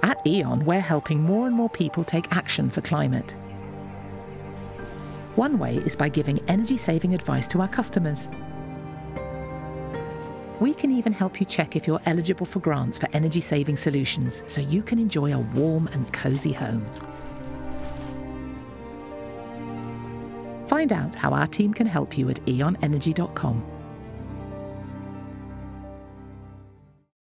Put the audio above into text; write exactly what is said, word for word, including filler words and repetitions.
At E.ON, we're helping more and more people take action for climate. One way is by giving energy-saving advice to our customers. We can even help you check if you're eligible for grants for energy-saving solutions so you can enjoy a warm and cosy home. Find out how our team can help you at e on energy dot com.